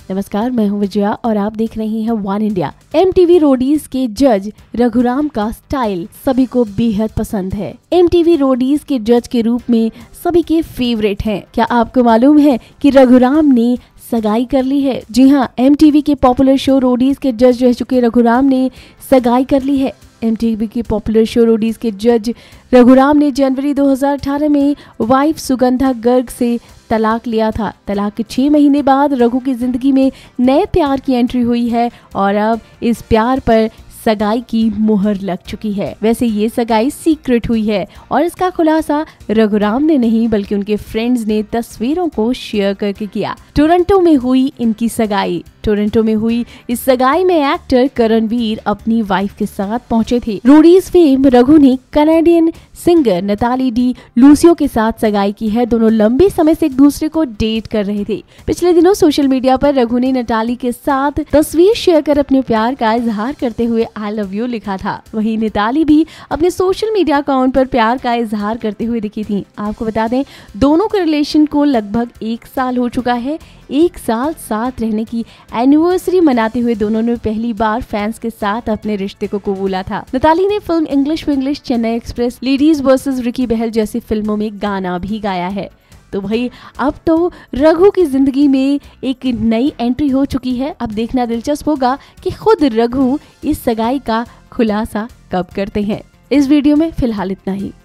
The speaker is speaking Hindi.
नमस्कार, मैं हूं विजया और आप देख रही हैं वन इंडिया। MTV रोडीज के जज रघुराम का स्टाइल सभी को बेहद पसंद है। MTV रोडीज के जज के रूप में सभी के फेवरेट हैं। क्या आपको मालूम है कि रघुराम ने सगाई कर ली है? जी हाँ, MTV के पॉपुलर शो रोडीज के जज रह चुके रघुराम ने सगाई कर ली है। MTV के पॉपुलर शो रोडीज के जज रघुराम ने जनवरी 2018 में वाइफ सुगंधा गर्ग से तलाक लिया था। तलाक के 6 महीने बाद रघु की जिंदगी में नए प्यार की एंट्री हुई है और अब इस प्यार पर सगाई की मुहर लग चुकी है। वैसे ये सगाई सीक्रेट हुई है और इसका खुलासा रघुराम ने नहीं बल्कि उनके फ्रेंड्स ने तस्वीरों को शेयर करके किया। टोरंटो में हुई इनकी सगाई। टोरंटो में हुई इस सगाई में एक्टर करणवीर अपनी वाइफ के साथ पहुंचे थे। रोडीज फेम रघु ने Canadian singer Natalie Di Luccio के साथ सगाई की है। दोनों लंबे समय से एक दूसरे को डेट कर रहे थे। पिछले दिनों सोशल मीडिया पर रघु ने नताली के साथ तस्वीर शेयर कर अपने प्यार का इजहार करते हुए आई लव यू लिखा था। वहीं नताली भी अपने सोशल मीडिया अकाउंट पर प्यार का इजहार करते हुए दिखी थी। आपको बता दें, दोनों के रिलेशन को लगभग 1 साल हो चुका है। 1 साल साथ रहने की एनिवर्सरी मनाते हुए दोनों ने पहली बार फैंस के साथ अपने रिश्ते को कबूला था। नताली ने film English to English, Chennai Express, Ladies versus Ricky Bahl जैसी फिल्मों में गाना भी गाया है। तो भाई अब तो रघु की जिंदगी में एक नई एंट्री हो चुकी है। अब देखना दिलचस्प होगा कि खुद रघु इस सगाई का खुलासा कब करते हैं। इस वीडियो में फिलहाल इतना ही।